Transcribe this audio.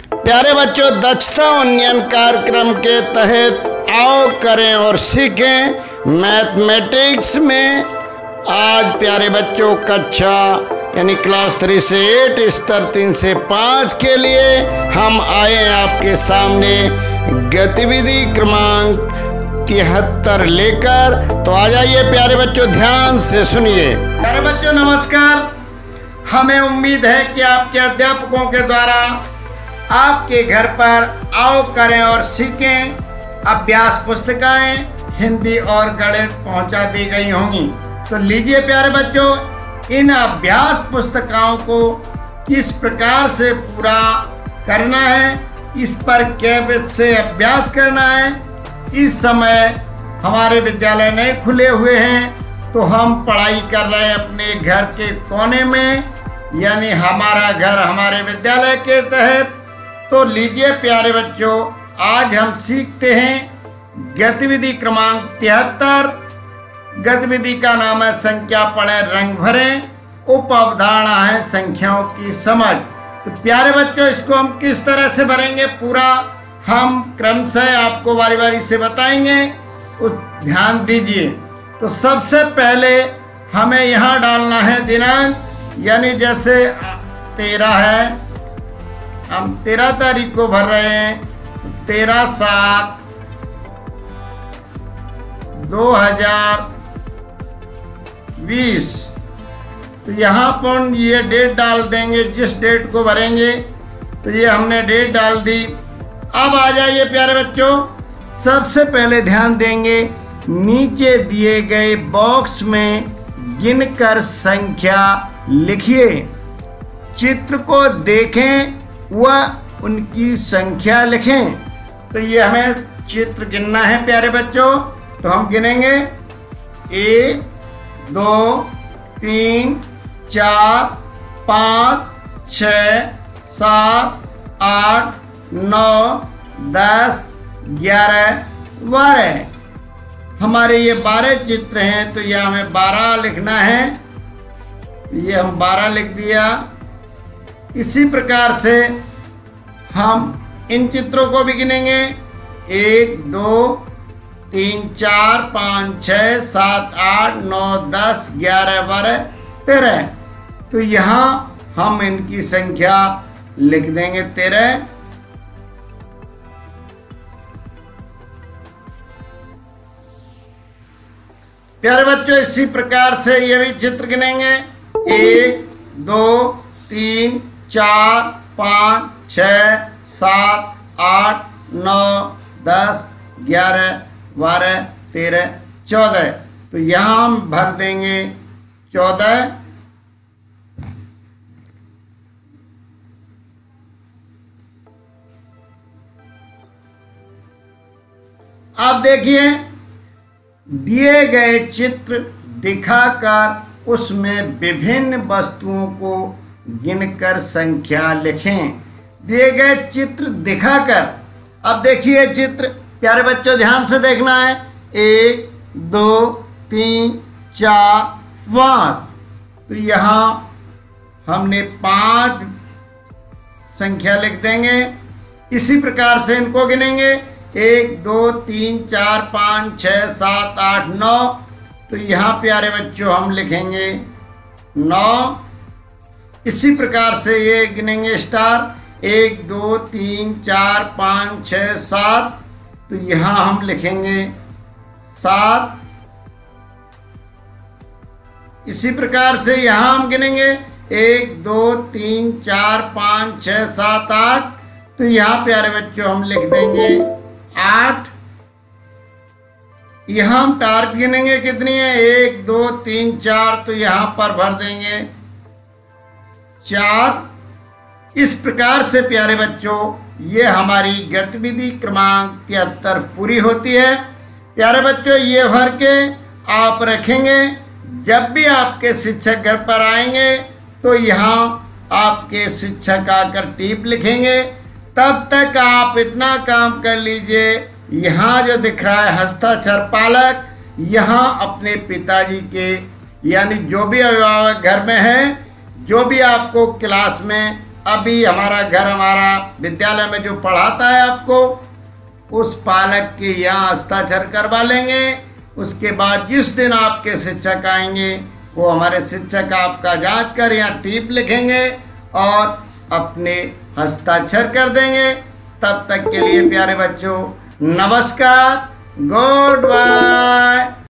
प्यारे बच्चों, दक्षता उन्नयन कार्यक्रम के तहत आओ करें और सीखें मैथमेटिक्स में आज प्यारे बच्चों कक्षा यानी क्लास 3 से 8 स्तर 3 से 5 के लिए हम आए हैं आपके सामने गतिविधि क्रमांक 73 लेकर। तो आ जाइए प्यारे बच्चों, ध्यान से सुनिए। प्यारे बच्चों नमस्कार। हमें उम्मीद है कि आपके अध्यापकों के द्वारा आपके घर पर आओ करें और सीखें अभ्यास पुस्तिकाएं हिंदी और गणित पहुंचा दी गई होंगी। तो लीजिए प्यारे बच्चों, इन अभ्यास पुस्तिकाओं को किस प्रकार से पूरा करना है, इस पर कैसे से अभ्यास करना है। इस समय हमारे विद्यालय नए खुले हुए हैं तो हम पढ़ाई कर रहे हैं अपने घर के कोने में, यानी हमारा घर हमारे विद्यालय के तहत। तो लीजिए प्यारे बच्चों, आज हम सीखते हैं गतिविधि क्रमांक 73। गतिविधि का नाम है संख्या पढ़ें रंग भरें, उप अवधारणा है संख्याओं की समझ। तो प्यारे बच्चों, इसको हम किस तरह से भरेंगे पूरा हम क्रमशः आपको बारी बारी से बताएंगे, तो ध्यान दीजिए। तो सबसे पहले हमें यहाँ डालना है दिनांक, यानी जैसे 13 है, हम 13 तारीख को भर रहे हैं। 13/7/2020। तो यहाँ पर ये डेट डाल देंगे जिस डेट को भरेंगे। तो ये हमने डेट डाल दी। अब आ जाइए प्यारे बच्चों, सबसे पहले ध्यान देंगे नीचे दिए गए बॉक्स में गिनकर संख्या लिखिए। चित्र को देखें व उनकी संख्या लिखें। तो ये हमें चित्र गिनना है प्यारे बच्चों। तो हम गिनेंगे 1 2 3 4 5 6 7 8 9 10 11 12। हमारे ये 12 चित्र हैं, तो ये हमें 12 लिखना है। ये हम 12 लिख दिया। इसी प्रकार से हम इन चित्रों को भी गिनेंगे 1 2 3 4 5 6 7 8 9 10 11 12 13। तो यहाँ हम इनकी संख्या लिख देंगे 13। प्यारे बच्चों, इसी प्रकार से ये भी चित्र गिनेंगे 1 2 3 4 5 6 7 8 9 10 11 12 13 14। तो यहाँ हम भर देंगे 14। अब देखिए दिए गए चित्र दिखाकर उसमें विभिन्न वस्तुओं को गिनकर संख्या लिखें। दिए गए चित्र दिखाकर, अब देखिए चित्र प्यारे बच्चों ध्यान से देखना है। 1 2 3 4 5। तो यहाँ हमने 5 संख्या लिख देंगे। इसी प्रकार से इनको गिनेंगे 1 2 3 4 5 6 7 8 9। तो यहाँ प्यारे बच्चों हम लिखेंगे 9। इसी प्रकार से ये गिनेंगे स्टार 1 2 3 4 5 6 7। तो यहाँ हम लिखेंगे 7। इसी प्रकार से यहाँ हम गिनेंगे 1 2 3 4 5 6 7 8। तो यहाँ प्यारे बच्चों हम लिख देंगे 8। यहाँ हम टार्क गिनेंगे कितनी है 1 2 3 4। तो यहाँ पर भर देंगे 4। इस प्रकार से प्यारे बच्चों ये हमारी गतिविधि क्रमांक 73 पूरी होती है। प्यारे बच्चों, ये भर के आप रखेंगे। जब भी आपके शिक्षक घर पर आएंगे तो यहाँ आपके शिक्षक आकर टिप लिखेंगे। तब तक आप इतना काम कर लीजिए, यहाँ जो दिख रहा है हस्ताक्षर पालक, यहाँ अपने पिताजी के यानी जो भी अभिभावक घर में हैं, जो भी आपको क्लास में अभी हमारा घर, हमारा विद्यालय में जो पढ़ाता है आपको, उस पालक के यहाँ हस्ताक्षर करवा लेंगे। उसके बाद जिस दिन आपके शिक्षक आएंगे वो हमारे शिक्षक आपका जांच कर यहाँ टिप लिखेंगे और अपने हस्ताक्षर कर देंगे। तब तक के लिए प्यारे बच्चों, नमस्कार, गुड बाय।